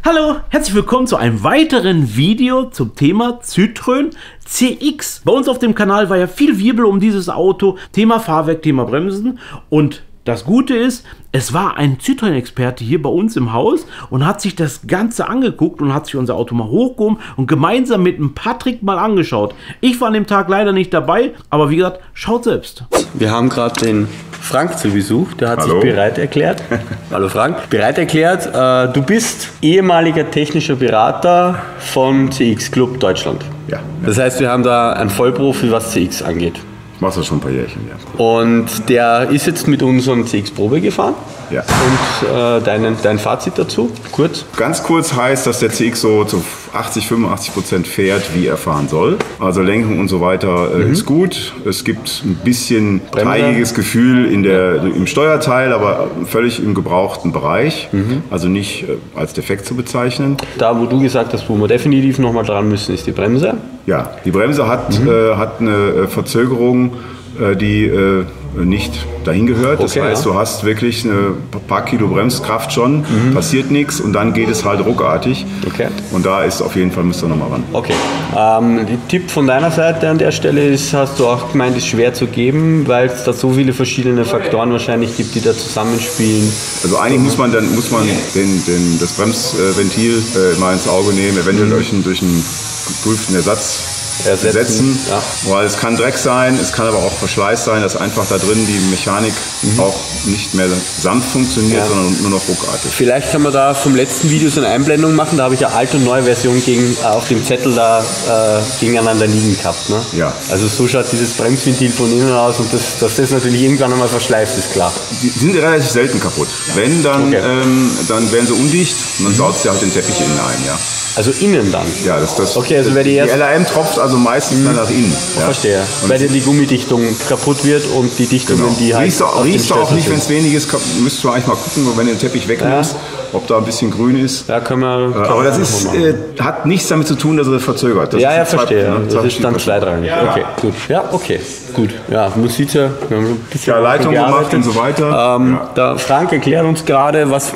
Hallo, herzlich willkommen zu einem weiteren Video zum Thema Citroën CX. Bei uns auf dem Kanal war ja viel Wirbel um dieses Auto, Thema Fahrwerk, Thema Bremsen, und das Gute ist, es war ein Citroën-Experte hier bei uns im Haus und hat sich das Ganze angeguckt und hat sich unser Auto mal hochgehoben und gemeinsam mit dem Patrick mal angeschaut. Ich war an dem Tag leider nicht dabei, aber wie gesagt, schaut selbst. Wir haben gerade den Frank zu Besuch, der hat sich bereit erklärt. Hallo Frank. Bereit erklärt, du bist ehemaliger technischer Berater vom CX Club Deutschland. Ja. Das heißt, wir haben da einen Vollprofi, was CX angeht. Ich mache das schon ein paar Jährchen, ja. Und der ist jetzt mit unseren CX Probe gefahren. Ja. Und dein Fazit dazu, kurz? Ganz kurz heißt, dass der CX so zu 80-85% fährt, wie er fahren soll. Also Lenkung und so weiter ist gut. Es gibt ein bisschen teigiges Gefühl im Steuerteil, aber völlig im gebrauchten Bereich. Also nicht als defekt zu bezeichnen. Da, wo du gesagt hast, wo wir definitiv nochmal dran müssen, ist die Bremse. Ja, die Bremse hat eine Verzögerung, die nicht dahin gehört. Das heißt, du hast wirklich ein paar Kilo Bremskraft schon, passiert nichts und dann geht es halt ruckartig. Okay. Und da ist auf jeden Fall, müsst ihr nochmal ran. Okay. Der Tipp von deiner Seite an der Stelle ist, hast du auch gemeint, ist schwer zu geben, weil es da so viele verschiedene Faktoren wahrscheinlich gibt, die da zusammenspielen. Also eigentlich muss man das Bremsventil mal ins Auge nehmen, eventuell durch einen geprüften Ersatz ersetzen, ja. Weil es kann Dreck sein, es kann aber auch Verschleiß sein, dass einfach da drin die Mechanik auch nicht mehr sanft funktioniert, sondern nur noch ruckartig. Vielleicht kann man da vom letzten Video so eine Einblendung machen, da habe ich ja alte und neue Version auf dem Zettel da gegeneinander liegen gehabt. Ne? Ja. Also so schaut dieses Bremsventil von innen aus, und dass das natürlich irgendwann einmal verschleißt, ist klar. Die sind relativ selten kaputt. Wenn, dann werden sie undicht und dann saugt sie halt den Teppich innen ein. Ja. Also innen dann? Ja, okay, also die LRM tropft also meistens dann nach innen. Ja. Verstehe. Weil die Gummidichtung kaputt wird und die Dichtung, die halt riechst du auch nicht, wenn es wenig ist, müsstest du eigentlich mal gucken, wenn du den Teppich wegnimmst, ob da ein bisschen grün ist. Ja, können wir. Aber das hat nichts damit zu tun, dass er verzögert. Das verstehe. Das ist dann zweitrangig. Ja. Okay, gut. Ja, okay, gut. Ja, man sieht ja, wir haben ein bisschen Leitung gemacht und so weiter. Der Frank erklärt uns gerade, was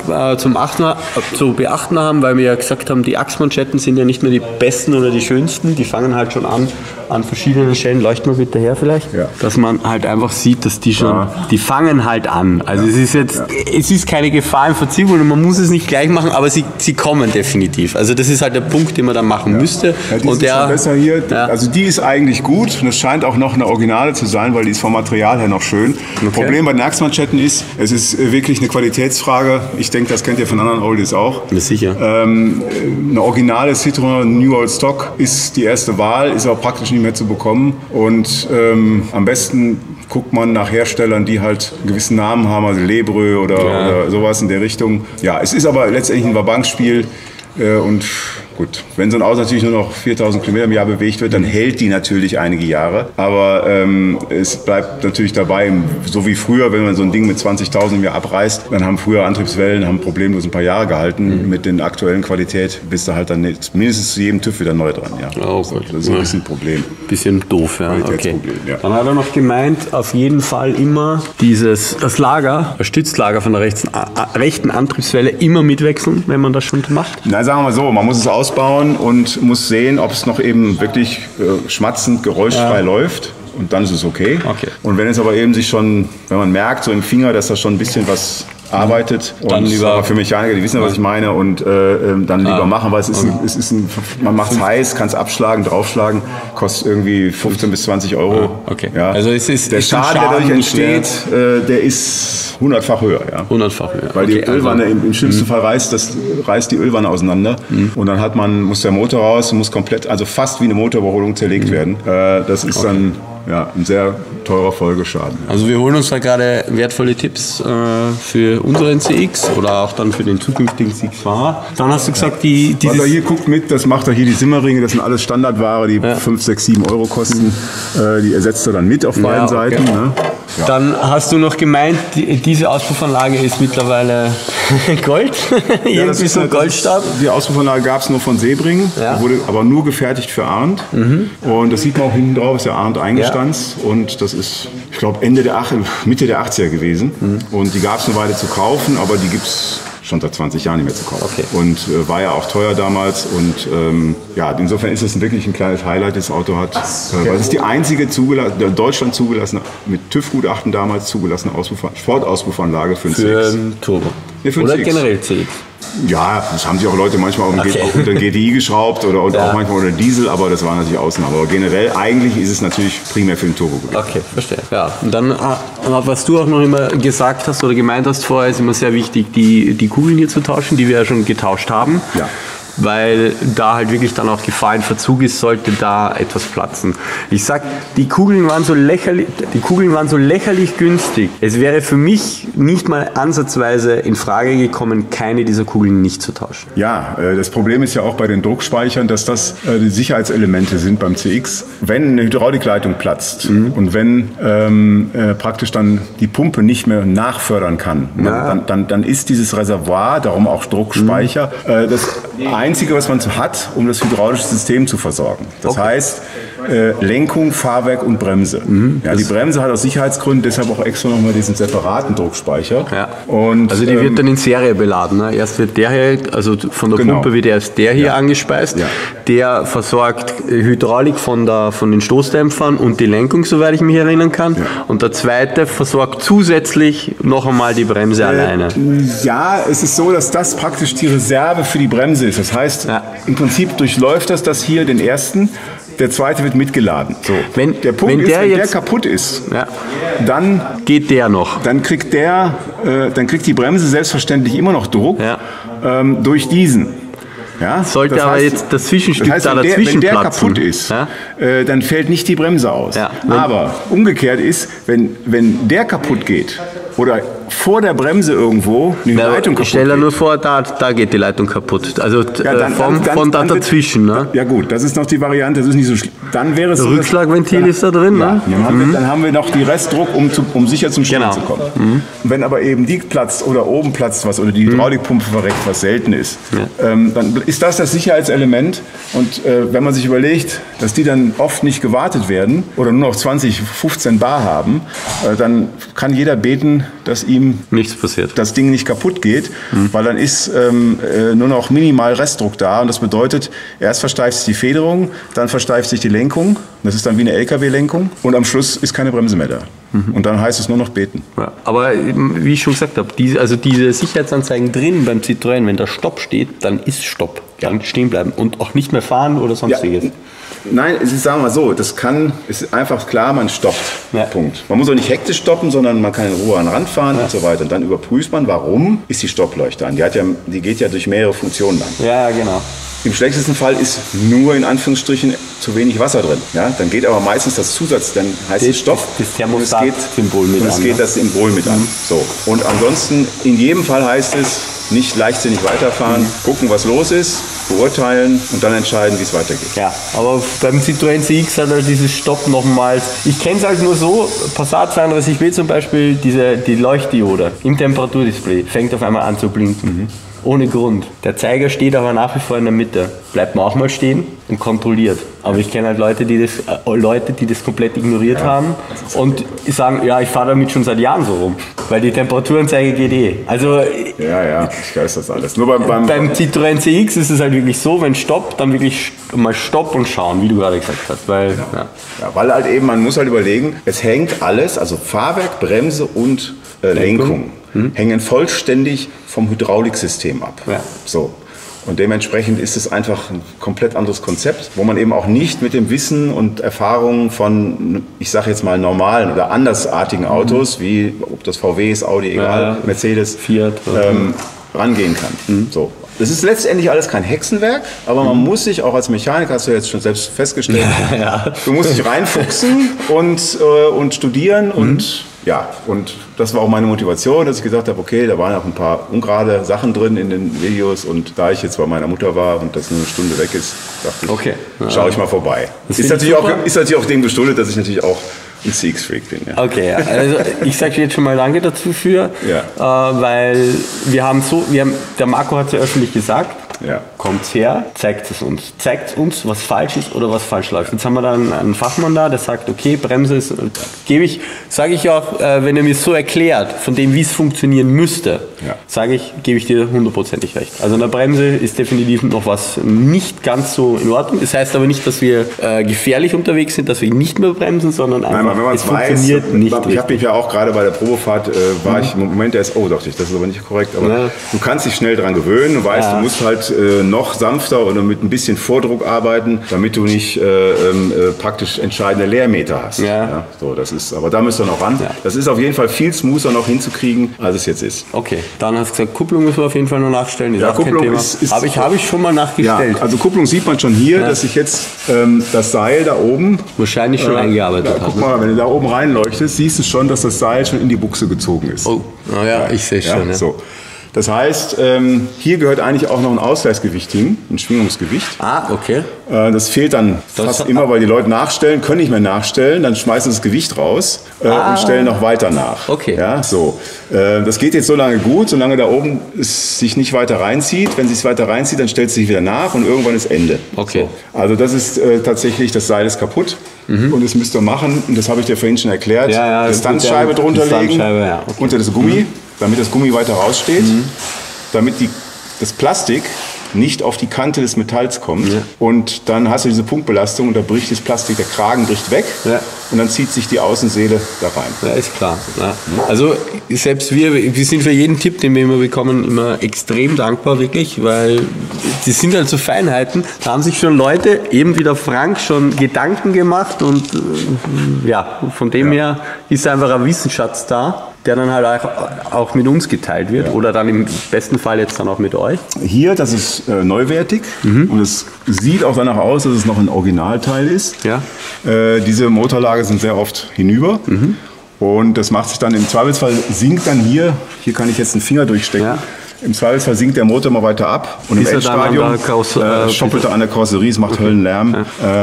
zu beachten haben, weil wir ja gesagt haben, die Achsmanschetten sind ja nicht mehr die besten oder die schönsten. Die fangen halt schon an verschiedenen Stellen. Leuchten wir bitte her vielleicht. Ja. Dass man halt einfach sieht, dass die schon, die fangen halt an. Also es ist keine Gefahr im Verziehen und man muss es nicht gleich machen, aber sie kommen definitiv. Also das ist halt der Punkt, den man dann machen müsste. Ja, die und ist schon besser hier. Ja. Also die ist eigentlich gut und es scheint auch noch eine Originale zu sein, weil die ist vom Material her noch schön. Okay. Problem bei den Achsmanschetten ist, es ist wirklich eine Qualitätsfrage. Ich denke, das kennt ihr von anderen Oldies auch. Das ist sicher. Eine originale Citroën New Old Stock ist die erste Wahl, ist auch praktisch nicht mehr zu bekommen. Und am besten guckt man nach Herstellern, die halt einen gewissen Namen haben, also Lebrö oder sowas in der Richtung. Ja, es ist aber letztendlich ein Wabankspiel und gut, wenn so ein Auto natürlich nur noch 4.000 Kilometer im Jahr bewegt wird, dann hält die natürlich einige Jahre. Aber es bleibt natürlich dabei, so wie früher, wenn man so ein Ding mit 20.000 im Jahr abreißt, dann haben früher Antriebswellen problemlos ein paar Jahre gehalten. Mit den aktuellen Qualität bist du halt dann mindestens zu jedem TÜV wieder neu dran. Ja. Oh Gott. Das ist ein bisschen ein Problem. Bisschen doof, ja. Okay. Ja. Dann hat er noch gemeint, auf jeden Fall immer das Lager, das Stützlager von der rechten Antriebswelle immer mitwechseln, wenn man das schon macht. Na, sagen wir mal so, man muss es ausbauen und muss sehen, ob es noch eben wirklich schmatzend, geräuschfrei läuft. Und dann ist es okay. Und wenn es aber eben wenn man merkt, so im Finger, dass da schon ein bisschen was arbeitet, dann und lieber für Mechaniker, die wissen ja, was ich meine, und dann lieber machen, weil man macht es heiß, kann es abschlagen, draufschlagen, kostet irgendwie 15 bis 20 Euro. Okay. Ja. Also der Schaden, der dadurch entsteht, der ist 100-fach höher. Ja. 100-fach höher. Weil die Ölwanne, im schlimmsten Fall reißt die Ölwanne auseinander und dann muss der Motor raus, muss komplett, also fast wie eine Motorüberholung zerlegt werden. Das ist dann ein sehr teurer Folgeschaden. Also wir holen uns da gerade wertvolle Tipps für unseren CX oder auch dann für den zukünftigen CX-Fahrer. Dann hast du gesagt, was er hier guckt mit, das macht er hier die Simmerringe, das sind alles Standardware, die 5, 6, 7 Euro kosten. Die ersetzt er dann mit auf beiden Seiten. Ne? Ja. Dann hast du noch gemeint, diese Auspuffanlage ist mittlerweile Gold. Irgendwie so ein Goldstab. Die Auspuffanlage gab es nur von Sebring, wurde aber nur gefertigt für Arndt. Und das sieht man auch hinten drauf, ist ja Arndt eingestanzt. Und das ist, ich glaube, Mitte der 80er gewesen. Und die gab es eine Weile zu kaufen, aber die gibt es schon seit 20 Jahren nicht mehr zu kaufen. Okay. Und war ja auch teuer damals. Und ja, insofern ist es wirklich ein kleines Highlight, das Auto hat. Weil es ist die einzige in Deutschland zugelassene, mit TÜV-Gutachten damals zugelassene Sportauspuffanlage für einen Turbo. Ja, für oder CX. generell CX. Ja, das haben sich auch Leute manchmal auch unter GTI geschraubt oder auch manchmal unter Diesel, aber das war natürlich Ausnahme. Aber generell eigentlich ist es natürlich primär für den Turbo gedacht. Okay, verstehe. Ja. Und dann, was du auch noch immer gesagt hast oder gemeint hast vorher, ist immer sehr wichtig, die Kugeln hier zu tauschen, die wir ja schon getauscht haben. Ja. Weil da halt wirklich dann auch Gefahrenverzug ist, sollte da etwas platzen. Ich sag, die Kugeln waren so lächerlich günstig. Es wäre für mich nicht mal ansatzweise in Frage gekommen, keine dieser Kugeln nicht zu tauschen. Ja, das Problem ist ja auch bei den Druckspeichern, dass das die Sicherheitselemente sind beim CX. Wenn eine Hydraulikleitung platzt und wenn praktisch dann die Pumpe nicht mehr nachfördern kann, dann ist dieses Reservoir, darum auch Druckspeicher, das Einzige, was man hat, um das hydraulische System zu versorgen. Das heißt, Lenkung, Fahrwerk und Bremse. Ja, die Bremse hat aus Sicherheitsgründen deshalb auch extra nochmal diesen separaten Druckspeicher. Ja. Und, also die wird dann in Serie beladen. Ne? Erst wird der hier, also von der Pumpe wird erst der hier angespeist. Ja. Der versorgt Hydraulik von den Stoßdämpfern und die Lenkung, soweit ich mich erinnern kann. Ja. Und der zweite versorgt zusätzlich noch einmal die Bremse alleine. Ja, es ist so, dass das praktisch die Reserve für die Bremse ist. Das heißt, im Prinzip durchläuft das hier den ersten. Der zweite wird mitgeladen. So. Wenn der kaputt ist, dann geht der noch. Dann kriegt die Bremse selbstverständlich immer noch Druck durch diesen. Ja? Sollte aber jetzt das Zwischenstück da dazwischen wenn der kaputt ist, dann fällt nicht die Bremse aus. Ja. Aber umgekehrt ist, wenn der kaputt geht oder vor der Bremse irgendwo eine Leitung kaputt stell dir nur vor, da geht die Leitung kaputt. Also von da dazwischen. Ne? Ja gut, das ist noch die Variante, das ist nicht so schlimm. Dann wäre es so, Rückschlagventil ist da drin. Ja, ne? Dann haben wir noch die Restdruck, um sicher zum Stehen zu kommen. Wenn aber eben die platzt oder oben platzt was oder die Hydraulikpumpe verreckt, was selten ist, dann ist das Sicherheitselement. Und wenn man sich überlegt, dass die dann oft nicht gewartet werden oder nur noch 20, 15 Bar haben, dann kann jeder beten, dass ihm nichts passiert, das Ding nicht kaputt geht, weil dann ist nur noch minimal Restdruck da und das bedeutet, erst versteift sich die Federung, dann versteift sich die Lenkung, das ist dann wie eine LKW-Lenkung und am Schluss ist keine Bremse mehr da. Und dann heißt es nur noch beten. Ja, aber wie ich schon gesagt habe, diese Sicherheitsanzeigen drin beim Citroën, wenn da Stopp steht, dann ist Stopp. Dann stehen bleiben und auch nicht mehr fahren oder sonstiges. Ja. Nein, es ist, sagen wir mal so, ist einfach klar, man stoppt. Ja. Punkt. Man muss auch nicht hektisch stoppen, sondern man kann in Ruhe an den Rand fahren und so weiter. Und dann überprüft man, warum ist die Stoppleuchte an. Die geht ja durch mehrere Funktionen an. Ja, genau. Im schlechtesten Fall ist nur in Anführungsstrichen zu wenig Wasser drin. Ja? Dann geht aber meistens das Zusatz, dann heißt es Stopp. Das Thermostat-Symbol mit an. Es geht das Symbol mit an. So. Und ansonsten, in jedem Fall heißt es, nicht leichtsinnig weiterfahren, gucken, was los ist, beurteilen und dann entscheiden, wie es weitergeht. Ja, aber beim Citroën CX hat halt dieses Stopp nochmals. Ich kenne es halt nur so, Passat 32B zum Beispiel, die Leuchtdiode im Temperaturdisplay fängt auf einmal an zu blinken. Ohne Grund. Der Zeiger steht aber nach wie vor in der Mitte. Bleibt man auch mal stehen und kontrolliert. Aber ich kenne halt Leute, die das komplett ignoriert haben und sagen, ja, ich fahre damit schon seit Jahren so rum. Weil die Temperaturanzeige geht eh. Also, ja, ich weiß das alles. Nur beim Citroën CX ist es halt wirklich so, wenn Stopp, dann wirklich mal Stopp und schauen, wie du gerade gesagt hast. Weil halt eben, man muss halt überlegen, es hängt alles, also Fahrwerk, Bremse und Lenkung. Hängen vollständig vom Hydrauliksystem ab. Ja. So. Und dementsprechend ist es einfach ein komplett anderes Konzept, wo man eben auch nicht mit dem Wissen und Erfahrungen von, ich sage jetzt mal, normalen oder andersartigen Autos, wie ob das VW ist, Audi, egal, Mercedes, Fiat, rangehen kann. So. Das ist letztendlich alles kein Hexenwerk, aber man muss sich auch als Mechaniker, hast du jetzt schon selbst festgestellt, du musst dich reinfuchsen und studieren und das war auch meine Motivation, dass ich gesagt habe, okay, da waren auch ein paar ungerade Sachen drin in den Videos und da ich jetzt bei meiner Mutter war und das nur eine Stunde weg ist, dachte ich, schaue ich mal vorbei. Ist natürlich auch dem geschuldet, dass ich natürlich auch ein CX-Freak bin. Ja. Okay, also ich sage jetzt schon mal danke dazu weil der Marco hat es ja öffentlich gesagt, kommt her, zeigt es uns, was falsch ist oder was falsch läuft. Jetzt haben wir dann einen Fachmann da, der sagt, okay, Bremse ist, sage ich auch, wenn er mir so erklärt, von dem, wie es funktionieren müsste, gebe ich dir 100%ig recht. Also eine Bremse ist definitiv noch was nicht ganz so in Ordnung. Das heißt aber nicht, dass wir gefährlich unterwegs sind, dass wir nicht mehr bremsen, sondern einfach, wenn man es funktioniert nicht Ich richtig. habe mich ja auch gerade bei der Probefahrt, war ich im Moment erst, dachte ich, das ist aber nicht korrekt, aber du kannst dich schnell dran gewöhnen und weißt, du musst halt noch sanfter oder mit ein bisschen Vordruck arbeiten, damit du nicht praktisch entscheidende Leermeter hast. Ja, so, das ist, aber da müsst ihr noch ran. Ja. Das ist auf jeden Fall viel smoother noch hinzukriegen, als es jetzt ist. Okay, dann hast du gesagt, Kupplung müssen wir auf jeden Fall noch nachstellen. Ja, Kupplung ist habe ich schon mal nachgestellt. Ja, also Kupplung sieht man schon hier, dass ich jetzt das Seil da oben wahrscheinlich schon eingearbeitet habe. Guck mal, wenn du da oben reinleuchtest, siehst du schon, dass das Seil schon in die Buchse gezogen ist. Oh, naja, ich sehe schon. Ja. So. Das heißt, hier gehört eigentlich auch noch ein Ausgleichsgewicht hin, ein Schwingungsgewicht. Ah, okay. Das fehlt dann fast immer, weil die Leute nachstellen, können nicht mehr nachstellen, dann schmeißen sie das Gewicht raus und stellen noch weiter nach. Okay. Ja, so. Das geht jetzt so lange gut, solange da oben es sich nicht weiter reinzieht. Wenn es sich weiter reinzieht, dann stellt es sich wieder nach und irgendwann ist Ende. Okay. So. Also das ist tatsächlich, das Seil ist kaputt. Und das müsst ihr machen, und das habe ich dir vorhin schon erklärt, Distanzscheibe drunter legen, unter das Gummi, damit das Gummi weiter raussteht, damit das Plastik nicht auf die Kante des Metalls kommt. Ja. Und dann hast du diese Punktbelastung und da bricht das Plastik, der Kragen bricht weg und dann zieht sich die Außenseele da rein. Ja, ist klar. Ja. Also selbst wir sind für jeden Tipp, den wir immer bekommen, immer extrem dankbar, wirklich, weil das sind halt so Feinheiten. Da haben sich schon Leute, eben wie der Frank, schon Gedanken gemacht und von dem her ist einfach ein Wissensschatz da, der dann halt auch mit uns geteilt wird oder dann im besten Fall jetzt dann auch mit euch. Hier, das ist neuwertig und es sieht auch danach aus, dass es noch ein Originalteil ist. Ja. Diese Motorlager sind sehr oft hinüber und das macht sich dann im Zweifelsfall, sinkt dann hier kann ich jetzt einen Finger durchstecken. Ja. Im Zweifelsfall sinkt der Motor mal weiter ab und im Endstadium schoppelt er an der Karosserie, es macht Höllenlärm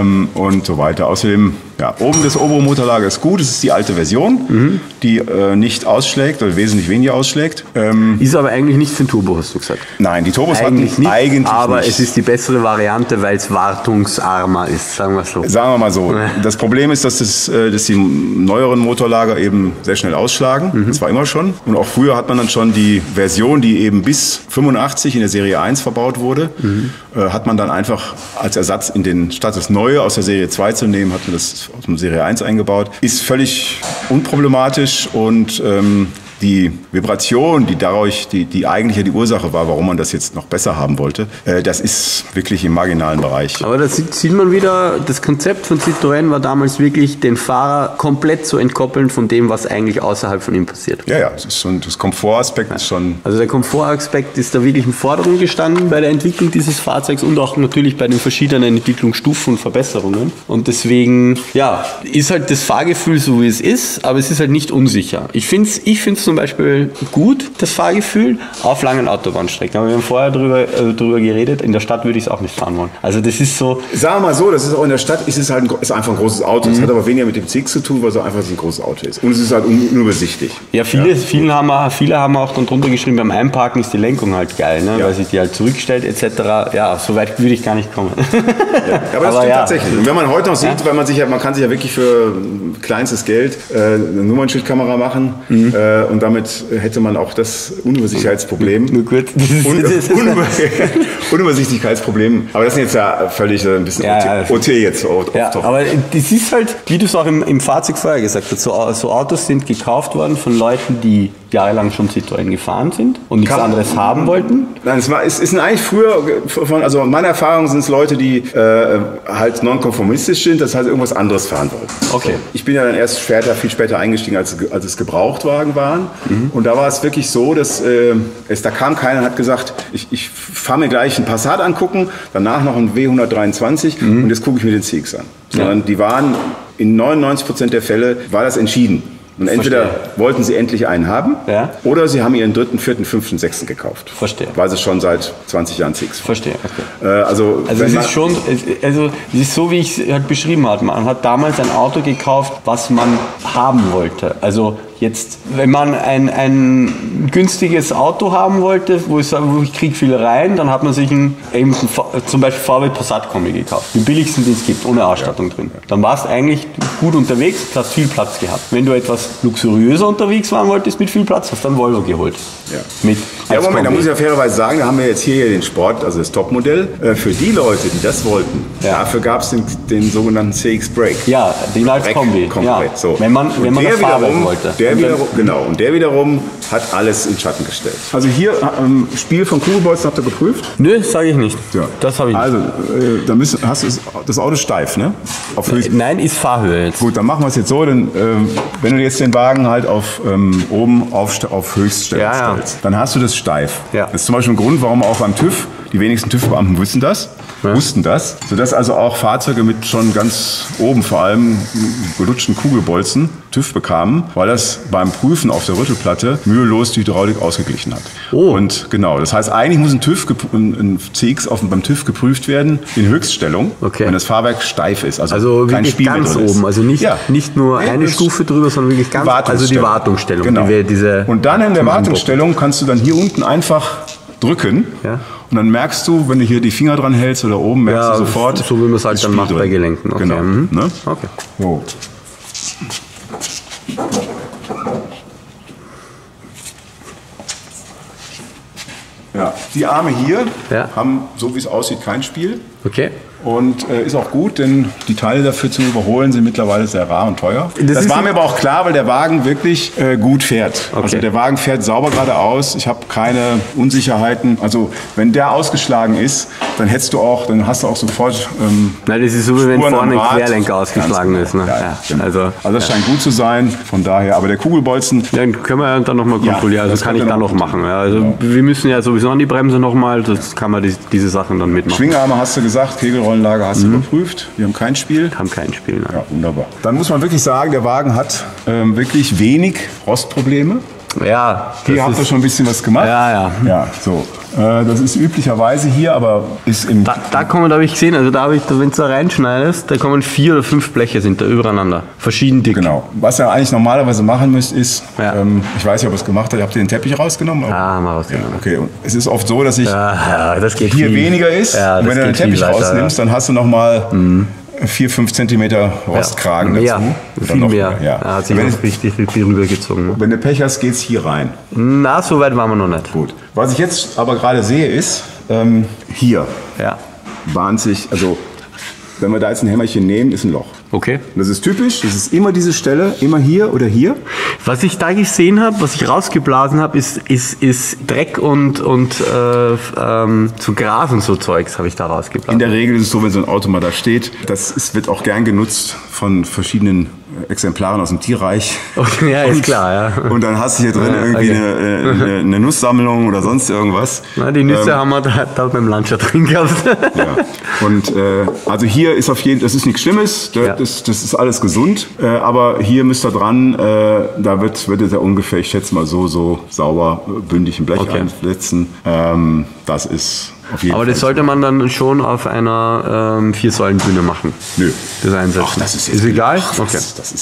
und so weiter. Außerdem, oben das obere Motorlager ist gut, es ist die alte Version, die nicht ausschlägt oder wesentlich weniger ausschlägt. Ist aber eigentlich nicht für den Turbo, hast du gesagt? Nein, die Turbos eigentlich nicht, aber es ist die bessere Variante, weil es wartungsarmer ist, sagen wir so. Sagen wir mal so. Das Problem ist, dass die neueren Motorlager eben sehr schnell ausschlagen, das war immer schon. Und auch früher hat man dann schon die Version, die eben bis 85 in der Serie 1 verbaut wurde, hat man dann einfach als Ersatz statt das Neue aus der Serie 2 zu nehmen, hat man das aus der Serie 1 eingebaut. Ist völlig unproblematisch und die Vibration, die eigentlich ja die Ursache war, warum man das jetzt noch besser haben wollte, das ist wirklich im marginalen Bereich. Aber da sieht man wieder, das Konzept von Citroën war damals wirklich, den Fahrer komplett zu entkoppeln von dem, was eigentlich außerhalb von ihm passiert. Ja, das ist schon, das Komfortaspekt ist schon... Also der Komfortaspekt ist da wirklich im Vordergrund gestanden bei der Entwicklung dieses Fahrzeugs und auch natürlich bei den verschiedenen Entwicklungsstufen und Verbesserungen. Und deswegen, ist halt das Fahrgefühl so, wie es ist, aber es ist halt nicht unsicher. Ich finde es zum Beispiel gut, das Fahrgefühl, auf langen Autobahnstrecken. Aber wir haben vorher drüber geredet, in der Stadt würde ich es auch nicht fahren wollen. Also das ist so... Sagen wir mal so, das ist auch in der Stadt, ist einfach ein großes Auto. Das hat aber weniger mit dem CX zu tun, weil es einfach ein großes Auto ist. Und es ist halt unübersichtlich. Ja, viele haben auch dann drunter geschrieben, beim Einparken ist die Lenkung halt geil, ne? Weil sich die halt zurückstellt etc. Ja, so weit würde ich gar nicht kommen. Aber das stimmt tatsächlich. Und wenn man heute noch sieht, weil man kann sich ja wirklich für kleinstes Geld eine Nummernschildkamera machen und damit hätte man auch das Unübersichtlichkeitsproblem. Unübersichtlichkeitsproblem. Aber das ist jetzt ja völlig ein bisschen OT jetzt. Aber das ist halt, wie du es auch im Fahrzeug vorher gesagt hast, so Autos sind gekauft worden von Leuten, die jahrelang schon Citroën gefahren sind und nichts anderes haben wollten. Nein, es ist eigentlich früher, also meine Erfahrung sind es Leute, die halt nonkonformistisch sind, das heißt irgendwas anderes fahren wollten. Okay. Ich bin ja dann erst viel später eingestiegen, als es Gebrauchtwagen waren. Und da war es wirklich so, dass da kam keiner und hat gesagt, ich fahre mir gleich einen Passat angucken, danach noch einen W123 und jetzt gucke ich mir den CX an. Sondern die waren, in 99% der Fälle war das entschieden. Und entweder wollten sie endlich einen haben oder sie haben ihren 3., 4., 5., 6. gekauft. Verstehe. Weil sie schon seit 20 Jahren CX fahren. Verstehe, okay. Also es ist so, wie ich es halt beschrieben habe. Man hat damals ein Auto gekauft, was man haben wollte. Also Jetzt, wenn man ein günstiges Auto haben wollte, wo ich kriege viel rein, dann hat man sich zum Beispiel VW Passat Kombi gekauft. Den billigsten, den es gibt, ohne Ausstattung drin. Dann warst du eigentlich gut unterwegs, hast viel Platz gehabt. Wenn du etwas luxuriöser unterwegs waren wolltest mit viel Platz, hast du einen Volvo geholt. Moment, da muss ich ja fairerweise sagen, da haben wir jetzt hier den Sport, also das Topmodell. Für die Leute, die das wollten, dafür gab es den sogenannten CX Brake. Ja, den als Kombi. Ja. So. Wenn man das fahren wollte. Und der wiederum hat alles in Schatten gestellt. Also hier, Spiel von Kugelbolzen habt ihr geprüft? Nö, sage ich nicht. Ja. Das habe ich nicht. Also, hast du das Auto steif, ne? Nein, ist Fahrhöhe jetzt. Gut, dann machen wir es jetzt so, denn, wenn du jetzt den Wagen halt oben auf Höchststelle stellst, dann hast du das steif. Ja. Das ist zum Beispiel ein Grund, warum auch beim TÜV, die wenigsten TÜV-Beamten wussten das, sodass also auch Fahrzeuge mit schon ganz oben vor allem gelutschten Kugelbolzen TÜV bekamen, weil das beim Prüfen auf der Rüttelplatte mühelos die Hydraulik ausgeglichen hat. Oh. Und genau, das heißt, eigentlich muss ein CX beim TÜV geprüft werden in Höchststellung, wenn das Fahrwerk steif ist, also kein wirklich Spiel ganz mehr drin ist. oben, also nicht nur eine Stufe drüber, sondern wirklich ganz, also die Wartungsstellung. Genau. Diese und dann in der Wartungsstellung kannst du dann hier unten einfach drücken. Ja. Und dann merkst du, wenn du hier die Finger dran hältst oder oben, merkst du sofort. So wie man es halt dann macht bei Gelenken. Okay. Genau. Ne? Okay. So. Ja, die Arme hier haben, so wie es aussieht, kein Spiel. Okay. Und ist auch gut, denn die Teile dafür zu überholen sind mittlerweile sehr rar und teuer. Das war mir aber auch klar, weil der Wagen wirklich gut fährt. Okay. Also der Wagen fährt sauber geradeaus. Ich habe keine Unsicherheiten. Also wenn der ausgeschlagen ist, dann hast du auch sofort Nein, das ist so, wie wenn vorne ein Querlenker ausgeschlagen ist. Ne? Ja, genau. Also das scheint gut zu sein. Von daher, aber der Kugelbolzen... Den können wir dann nochmal kontrollieren. Also kann ich dann noch machen. Ja, also wir müssen ja sowieso an die Bremse nochmal. Das kann man diese Sachen dann mitmachen. Schwingarme hast du gesagt, Kegelrollenlage hast du überprüft. Wir haben kein Spiel. Haben kein Spiel, nein. Ja, wunderbar. Dann muss man wirklich sagen, der Wagen hat wirklich wenig Rostprobleme. Ja. Hier habt ihr schon ein bisschen was gemacht. Ja. Ja, so. Das ist üblicherweise hier, aber ist im... Da kommen, da habe ich gesehen, also wenn du da reinschneidest, da kommen 4 oder 5 Bleche sind da übereinander. Verschieden dick. Genau. Was ihr eigentlich normalerweise machen müsst, ist, ich weiß nicht, ob ihr es gemacht habt, habt ihr den Teppich rausgenommen? Haben wir rausgenommen. Ja, okay. Und es ist oft so, dass das geht hier viel. Weniger ist. Ja, und wenn du den Teppich rausnimmst, dann hast du nochmal 4-5 Zentimeter Rostkragen dazu. Viel mehr. Ja. Da hat sich auch richtig viel rübergezogen. Ne? Wenn du Pech hast, geht es hier rein. Na, so weit waren wir noch nicht. Gut. Was ich jetzt aber gerade sehe, ist, hier bahnt sich, also wenn wir da jetzt ein Hämmerchen nehmen, ist ein Loch. Okay. Das ist typisch, das ist immer diese Stelle, immer hier oder hier. Was ich da gesehen habe, was ich rausgeblasen habe, ist Dreck und so Gras und so Zeugs habe ich da rausgeblasen. In der Regel ist es so, wenn so ein Auto mal da steht, wird auch gern genutzt von verschiedenen Exemplaren aus dem Tierreich. Okay, ja, ist klar, ja. Und dann hast du hier drin irgendwie eine Nusssammlung oder sonst irgendwas. Na, die Nüsse haben wir da beim Landwirt drin gehabt. Ja. Und also hier ist das ist nichts Schlimmes, das ist alles gesund, aber hier müsst ihr dran, da wird es ja ungefähr, ich schätze mal so sauber, bündig im Blech einsetzen. Das ist auf jeden Fall. Aber das sollte man dann schon auf einer 4-Säulen-Bühne machen. Nö. Das einsetzen. Ach, das ist egal? Okay.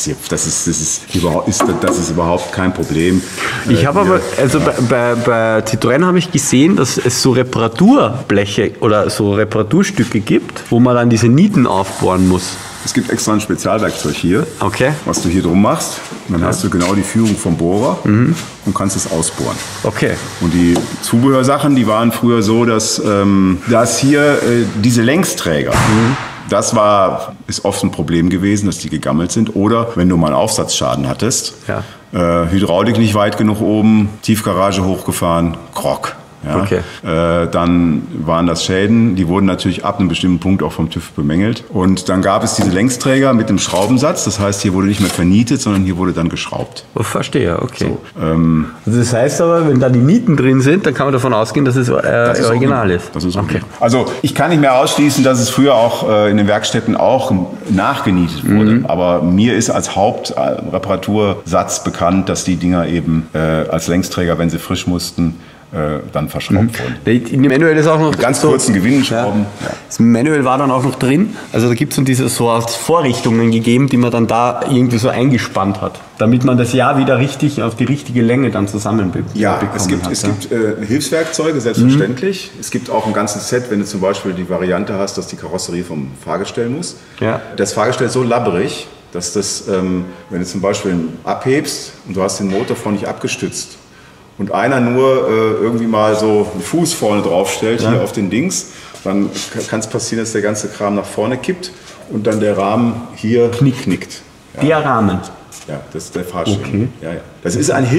Das ist überhaupt kein Problem. Ich habe aber, also bei Citroën habe ich gesehen, dass es so Reparaturbleche oder so Reparaturstücke gibt, wo man dann diese Nieten aufbohren muss. Es gibt extra ein Spezialwerkzeug hier, okay, was du hier drum machst. Und dann hast du genau die Führung vom Bohrer und kannst es ausbohren. Okay. Und die Zubehörsachen, die waren früher so, dass hier diese Längsträger, das ist oft ein Problem gewesen, dass die gegammelt sind. Oder wenn du mal einen Aufsatzschaden hattest, Hydraulik nicht weit genug oben, Tiefgarage hochgefahren, Krok. Ja, okay. Dann waren das Schäden, die wurden natürlich ab einem bestimmten Punkt auch vom TÜV bemängelt. Und dann gab es diese Längsträger mit dem Schraubensatz, das heißt, hier wurde nicht mehr vernietet, sondern hier wurde dann geschraubt. Oh, verstehe, okay. So, also das heißt aber, wenn da die Nieten drin sind, dann kann man davon ausgehen, dass es original ist. Das ist okay. Also ich kann nicht mehr ausschließen, dass es früher auch in den Werkstätten auch nachgenietet wurde. Aber mir ist als Hauptreparatursatz bekannt, dass die Dinger eben als Längsträger, wenn sie frisch mussten, dann verschraubt wurden. In dem Manual ist auch noch Ganz kurzen Gewinnschrauben. Ja. Das Manual war dann auch noch drin. Also da gibt es so als Vorrichtungen gegeben, die man dann da irgendwie so eingespannt hat, damit man das Jahr wieder richtig auf die richtige Länge dann zusammenbekommt. Ja, es gibt Hilfswerkzeuge, selbstverständlich. Es gibt auch ein ganzes Set, wenn du zum Beispiel die Variante hast, dass die Karosserie vom Fahrgestell muss. Ja. Das Fahrgestell ist so labberig, dass das, wenn du zum Beispiel abhebst und du hast den Motor vorne nicht abgestützt und einer nur irgendwie mal so einen Fuß vorne drauf stellt, hier auf den Dings, dann kann es passieren, dass der ganze Kram nach vorne kippt und dann der Rahmen hier knickt. Ja. Der Rahmen? Ja, das ist der Fahrstuhl. Okay. Ja, ja. Das ist ein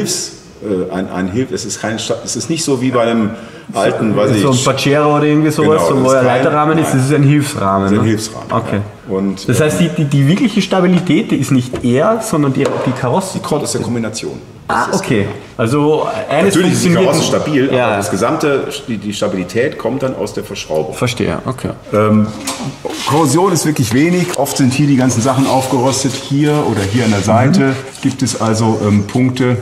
es ist nicht so wie bei einem alten, weiß ich. So ein Pacero oder irgendwie sowas, genau, wo der Leiterrahmen ist, das ist ein Hilfsrahmen. Das ist ein Hilfsrahmen. Okay. Ja. Und, das heißt, die wirkliche Stabilität, die ist nicht er, sondern die Karosserie. Die kommt aus der Kombination. Okay. Also eines natürlich ist die Karosse stabil, aber das gesamte, die Stabilität kommt dann aus der Verschraubung. Verstehe, okay. Korrosion ist wirklich wenig. Oft sind hier die ganzen Sachen aufgerostet. Hier oder hier an der Seite gibt es also Punkte.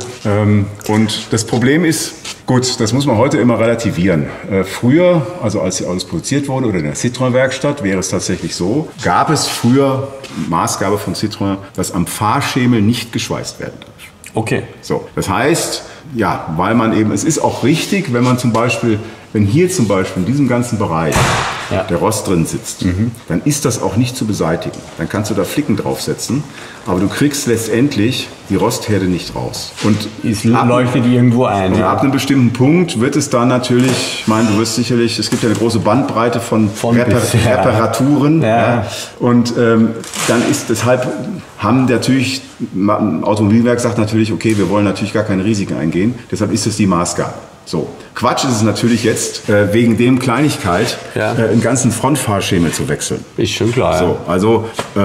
Und das Problem ist, gut, das muss man heute immer relativieren. Früher, also als die Autos produziert wurden oder in der Citroën-Werkstatt, wäre es tatsächlich so, gab es früher Maßgabe von Citroën, dass am Fahrschemel nicht geschweißt werden darf. Okay. So, das heißt, ja, weil man eben, es ist auch richtig, wenn man zum Beispiel, wenn hier zum Beispiel in diesem ganzen Bereich der Rost drin sitzt, dann ist das auch nicht zu beseitigen. Dann kannst du da Flicken draufsetzen, aber du kriegst letztendlich die Rostherde nicht raus. Und es leuchtet irgendwo ein. Und ab einem bestimmten Punkt wird es dann natürlich, ich meine, du wirst sicherlich, es gibt ja eine große Bandbreite von Reparaturen. Ja. Ja. Und dann ist deshalb haben natürlich, ein Automobilwerk sagt natürlich, okay, wir wollen natürlich gar keine Risiken eingehen, deshalb ist es die Maßgabe. So. Quatsch ist es natürlich jetzt, wegen dem Kleinigkeit, einen ganzen Frontfahrschemel zu wechseln. Ist schon klar. So, also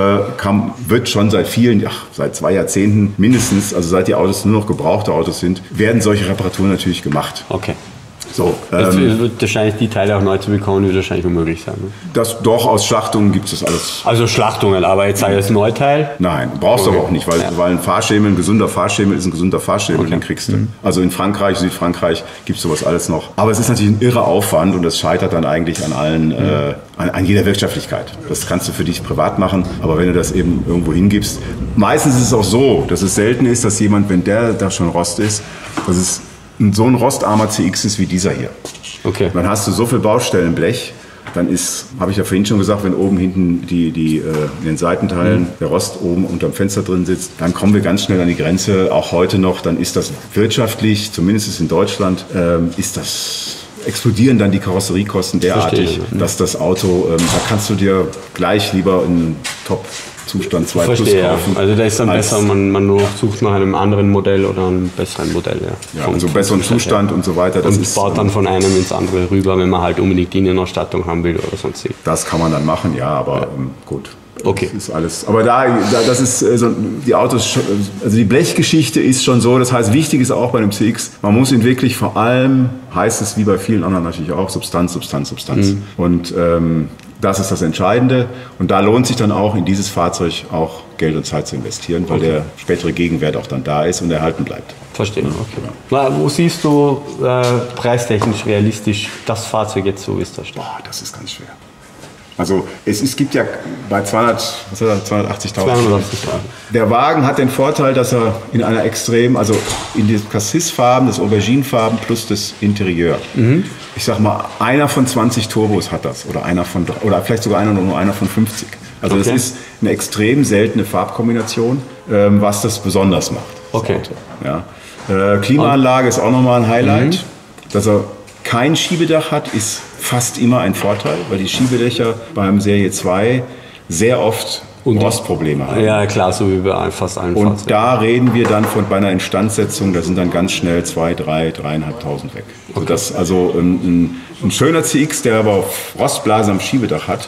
wird schon seit seit 2 Jahrzehnten mindestens, also seit die Autos nur noch gebrauchte Autos sind, werden solche Reparaturen natürlich gemacht. Okay. So, wird wahrscheinlich die Teile auch neu zu bekommen, wird wahrscheinlich unmöglich sein. Ne? Das doch, aus Schlachtungen gibt es das alles. Also Schlachtungen, aber jetzt sei es Neuteil? Nein, brauchst du aber auch nicht, weil ein Fahrschemel, ein gesunder Fahrschemel ist ein gesunder Fahrschemel, den kriegst du. Also in Frankreich, Südfrankreich gibt es sowas alles noch. Aber es ist natürlich ein irrer Aufwand und das scheitert dann eigentlich an allen, an jeder Wirtschaftlichkeit. Das kannst du für dich privat machen, aber wenn du das eben irgendwo hingibst, meistens ist es auch so, dass es selten ist, dass jemand, wenn der da schon Rost ist, dass es so ein rostarmer CX ist wie dieser hier. Okay. Dann hast du so viel Baustellenblech, dann ist, habe ich ja vorhin schon gesagt, wenn oben hinten in den Seitenteilen der Rost oben unterm Fenster drin sitzt, dann kommen wir ganz schnell an die Grenze, auch heute noch, dann ist das wirtschaftlich, zumindest in Deutschland, explodieren dann die Karosseriekosten derartig, dass das Auto, da kannst du dir gleich lieber einen Top-Zustand 2 Plus kaufen. Ja. Also da ist dann besser, man sucht nach einem anderen Modell oder einem besseren Modell. Ja, also besseren Zustand und so weiter. Das und baut dann von einem ins andere rüber, wenn man halt unbedingt die Innenausstattung haben will oder sonst. Das kann man dann machen, ja, aber gut. Okay. Das ist alles. Aber das ist die Autos, also die Blechgeschichte ist schon so. Das heißt, wichtig ist auch bei einem CX, man muss ihn wirklich vor allem, heißt es wie bei vielen anderen natürlich auch, Substanz. Und das ist das Entscheidende. Und da lohnt sich dann auch in dieses Fahrzeug auch Geld und Zeit zu investieren, weil der spätere Gegenwert auch dann da ist und erhalten bleibt. Verstehe. Okay. Ja. Wo siehst du preistechnisch realistisch das Fahrzeug jetzt so, wie es da steht? Boah, das ist ganz schwer. Also es gibt ja bei 280.000. Der Wagen hat den Vorteil, dass er in einer in den Cassis-Farben, das Aubergine-Farben plus das Interieur. Ich sag mal, einer von 20 Turbos hat das oder vielleicht sogar nur einer von 50. Also das ist eine extrem seltene Farbkombination, was das besonders macht. Okay. Ja. Klimaanlage ist auch nochmal ein Highlight. Dass er kein Schiebedach hat, ist fast immer ein Vorteil, weil die Schiebedächer beim Serie 2 sehr oft Rostprobleme haben. Ja, klar, so wie bei fast allen Fahrzeugen. Und da reden wir dann bei einer Instandsetzung, da sind dann ganz schnell 2.000, 3.000, 3.500 weg. Okay. Das also ein schöner CX, der aber auf Rostblase am Schiebedach hat,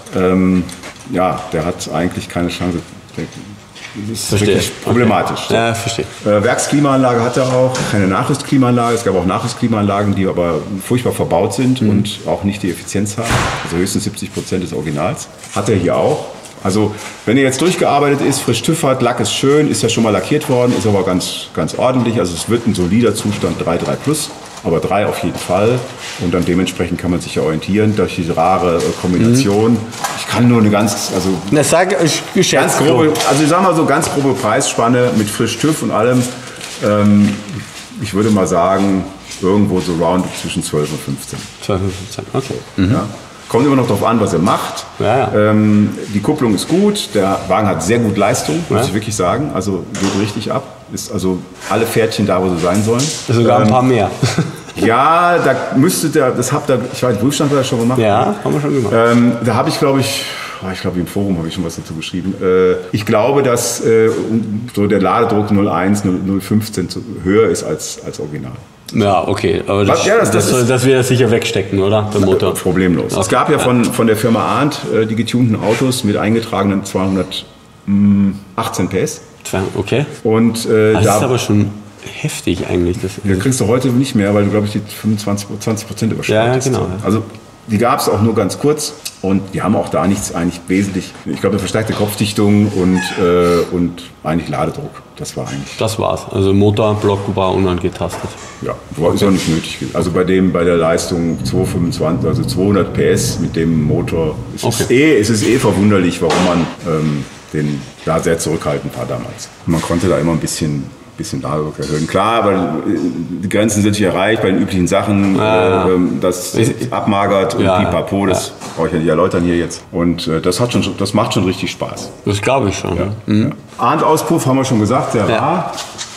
der hat eigentlich keine Chance. Das ist wirklich problematisch. Okay. Ja, verstehe. Werksklimaanlage hat er auch, keine Nachrüstklimaanlage. Es gab auch Nachrüstklimaanlagen, die aber furchtbar verbaut sind und auch nicht die Effizienz haben. Also höchstens 70% des Originals. Hat er hier auch. Also wenn er jetzt durchgearbeitet ist, frisch TÜV hat, Lack ist schön, ist ja schon mal lackiert worden, ist aber ganz, ganz ordentlich. Also es wird ein solider Zustand 3.3 Plus. aber 3 auf jeden Fall. Und dann dementsprechend kann man sich ja orientieren durch diese rare Kombination. Ich kann nur eine ganz grobe, also ich sag mal so ganz grobe Preisspanne mit frisch TÜV und allem. Ich würde mal sagen, irgendwo so round zwischen 12 und 15. 12 und 15, okay. Ja. Kommt immer noch darauf an, was er macht. Ja. Die Kupplung ist gut, der Wagen hat sehr gut Leistung, muss ich wirklich sagen. Also geht richtig ab. Ist also alle Pferdchen da, wo sie sein sollen. Sogar ein paar mehr. Ja, da müsste ich weiß, Prüfstand hat er schon gemacht. Ja, haben wir schon gemacht. Da habe ich, glaube ich, im Forum habe ich schon was dazu geschrieben. Ich glaube, dass so der Ladedruck 0,1, 0,15 höher ist als Original. Ja, okay. Aber das wir das sicher wegstecken, oder? Der Motor. Problemlos. Okay. Es gab ja von der Firma Arndt die getunten Autos mit eingetragenen 218 PS. Okay. Und das ist aber schon heftig eigentlich. Das kriegst du heute nicht mehr, weil du, glaube ich, die 20% überschreitest. Ja, genau. Also die gab es auch nur ganz kurz und die haben auch da nichts eigentlich wesentlich. Ich glaube, eine verstärkte Kopfdichtung und eigentlich Ladedruck. Das war eigentlich. Das war's. Also Motorblock war unangetastet. Ja, ist auch nicht nötig. Also bei der Leistung 225, also 200 PS mit dem Motor, es ist verwunderlich, warum man den da sehr zurückhaltend war damals. Man konnte da immer ein bisschen Ladedruck erhöhen. Klar, aber die Grenzen sind nicht erreicht bei den üblichen Sachen. Das abmagert und pipapo, das brauche ich ja nicht erläutern hier jetzt. Und das macht schon richtig Spaß. Das glaube ich schon. Ja. Ja. Arndt-Auspuff haben wir schon gesagt, sehr rar.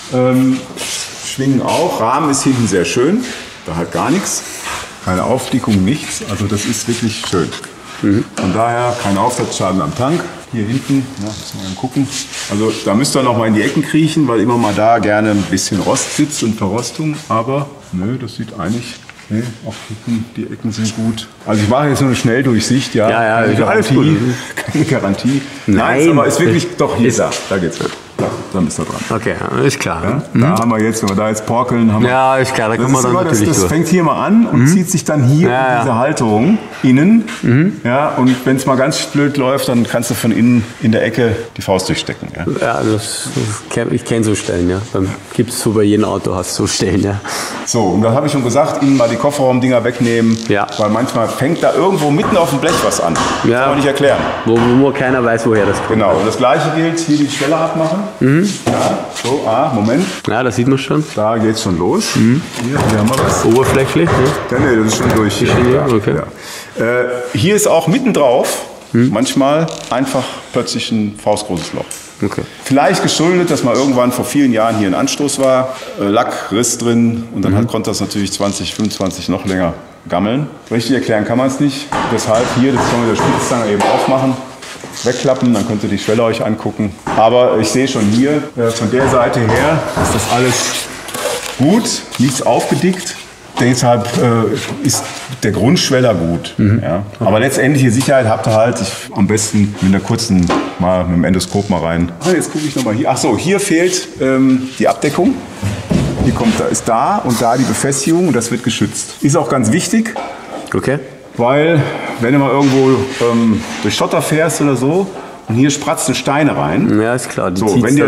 Schwingen auch. Rahmen ist hinten sehr schön. Da halt gar nichts. Keine Aufdickung, nichts. Also das ist wirklich schön. Von daher kein Aufsatzschaden am Tank. Hier hinten, müssen wir mal gucken. Also da müsst ihr noch mal in die Ecken kriechen, weil immer mal da gerne ein bisschen Rost sitzt und Verrostung. Aber nö, das sieht eigentlich, auch hinten, die Ecken sind gut. Also ich mache jetzt nur eine Schnelldurchsicht, ja. Keine Garantie. Keine Garantie. Nein, aber ist wirklich, doch hier, da geht's. Dann bist du dran. Okay, ist klar. Ja? Da haben wir jetzt, wenn wir da jetzt porkeln, haben wir. Ja, ist klar, da kommen wir dann natürlich durch. Das fängt hier mal an und zieht sich dann hier in diese Halterung innen. Ja, und wenn es mal ganz blöd läuft, dann kannst du von innen in der Ecke die Faust durchstecken. Ja, ich kenne so Stellen, ja. Gibt es so bei jedem Auto, hast du so Stellen, ja. So, und dann habe ich schon gesagt, innen mal die Kofferraumdinger wegnehmen, weil manchmal fängt da irgendwo mitten auf dem Blech was an. Das kann man nicht erklären. Wo keiner weiß, woher das kommt. Genau, und das gleiche gilt, hier die Schwelle abmachen. Ja, so, Moment. Ja, das sieht man schon. Da geht's schon los. Hier haben wir was. Oberflächlich? Ja, nee, das ist schon durch. Okay. Ja. Hier ist auch mitten drauf manchmal einfach plötzlich ein faustgroßes Loch. Okay. Vielleicht geschuldet, dass mal irgendwann vor vielen Jahren hier ein Anstoß war, Lackriss drin und dann konnte das natürlich 20, 25 noch länger gammeln. Richtig erklären kann man es nicht. Deshalb hier, das können wir mit der Spitzzange eben aufmachen. Wegklappen, dann könnt ihr die Schwelle euch angucken. Aber ich sehe schon hier, von der Seite her ist das alles gut, nichts aufgedickt. Deshalb ist der Grundschweller gut. Ja. Aber letztendliche Sicherheit habt ihr halt am besten mit einer kurzen, mal mit dem Endoskop mal rein. Jetzt gucke ich nochmal hier. Achso, hier fehlt die Abdeckung. Die ist da und da die Befestigung und das wird geschützt. Ist auch ganz wichtig. Okay. Weil, wenn du mal irgendwo durch Schotter fährst oder so und hier spratzen Steine rein. Ja, ist klar. So, wenn